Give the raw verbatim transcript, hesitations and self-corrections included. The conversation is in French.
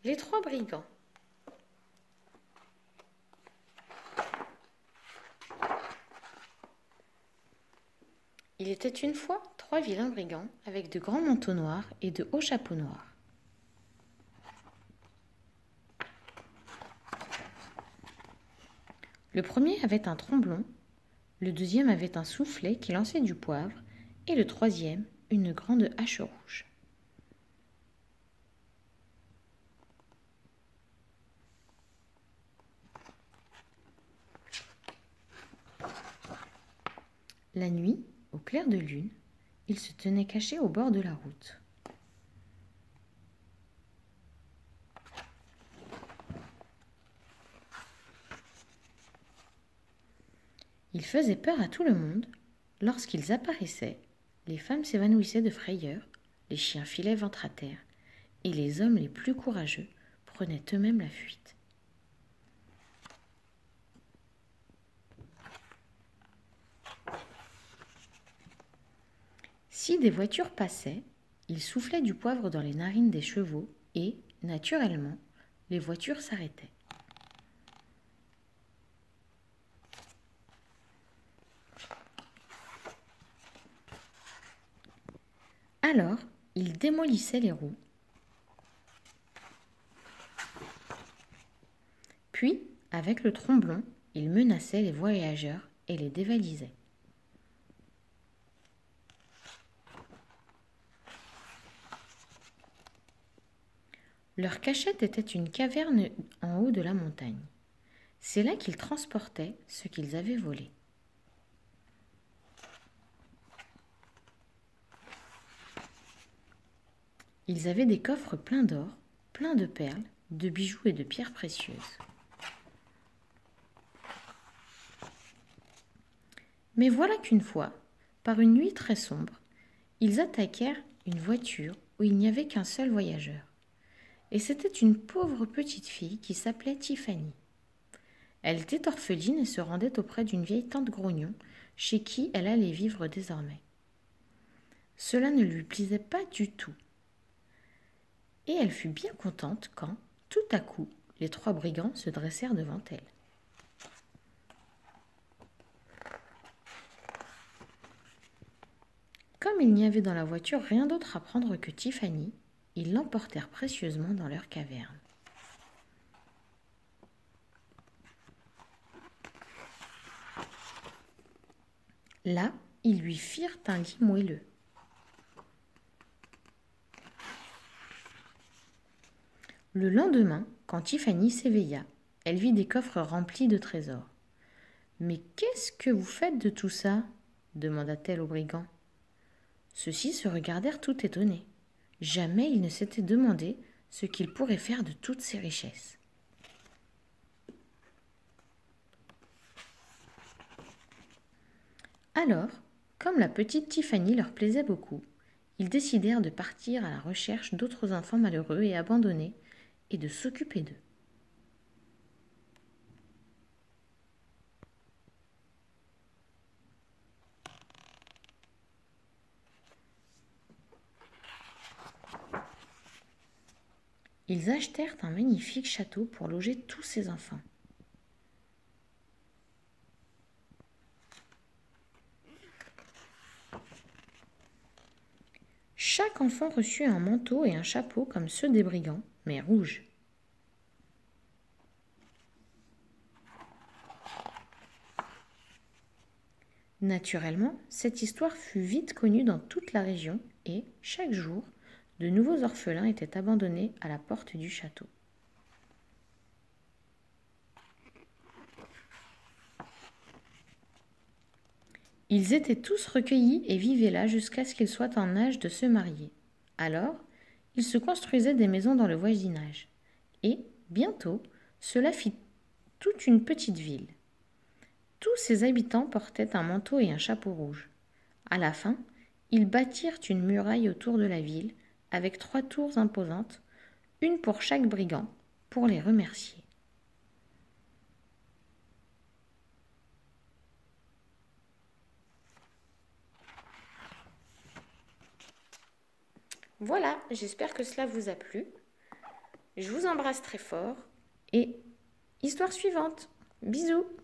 Les trois brigands. Il était une fois trois vilains brigands avec de grands manteaux noirs et de hauts chapeaux noirs. Le premier avait un tromblon, le deuxième avait un soufflet qui lançait du poivre et le troisième une grande hache rouge. La nuit, au clair de lune, ils se tenaient cachés au bord de la route. Ils faisaient peur à tout le monde. Lorsqu'ils apparaissaient, les femmes s'évanouissaient de frayeur, les chiens filaient ventre à terre, et les hommes les plus courageux prenaient eux-mêmes la fuite. Si des voitures passaient, ils soufflaient du poivre dans les narines des chevaux et, naturellement, les voitures s'arrêtaient. Alors, ils démolissaient les roues. Puis, avec le tromblon, ils menaçaient les voyageurs et les dévalisaient. Leur cachette était une caverne en haut de la montagne. C'est là qu'ils transportaient ce qu'ils avaient volé. Ils avaient des coffres pleins d'or, pleins de perles, de bijoux et de pierres précieuses. Mais voilà qu'une fois, par une nuit très sombre, ils attaquèrent une voiture où il n'y avait qu'un seul voyageur. Et c'était une pauvre petite fille qui s'appelait Tiffany. Elle était orpheline et se rendait auprès d'une vieille tante Grognon, chez qui elle allait vivre désormais. Cela ne lui plaisait pas du tout. Et elle fut bien contente quand, tout à coup, les trois brigands se dressèrent devant elle. Comme il n'y avait dans la voiture rien d'autre à prendre que Tiffany, ils l'emportèrent précieusement dans leur caverne. Là, ils lui firent un lit moelleux. Le lendemain, quand Tiffany s'éveilla, elle vit des coffres remplis de trésors. « Mais qu'est-ce que vous faites de tout ça ?» demanda-t-elle aux brigands. Ceux-ci se regardèrent tout étonnés. Jamais ils ne s'étaient demandé ce qu'ils pourraient faire de toutes ces richesses. Alors, comme la petite Tiffany leur plaisait beaucoup, ils décidèrent de partir à la recherche d'autres enfants malheureux et abandonnés et de s'occuper d'eux. Ils achetèrent un magnifique château pour loger tous ces enfants. Chaque enfant reçut un manteau et un chapeau comme ceux des brigands, mais rouges. Naturellement, cette histoire fut vite connue dans toute la région et, chaque jour, de nouveaux orphelins étaient abandonnés à la porte du château. Ils étaient tous recueillis et vivaient là jusqu'à ce qu'ils soient en âge de se marier. Alors, ils se construisaient des maisons dans le voisinage. Et, bientôt, cela fit toute une petite ville. Tous ses habitants portaient un manteau et un chapeau rouge. À la fin, ils bâtirent une muraille autour de la ville avec trois tours imposantes, une pour chaque brigand, pour les remercier. Voilà, j'espère que cela vous a plu. Je vous embrasse très fort et histoire suivante. Bisous.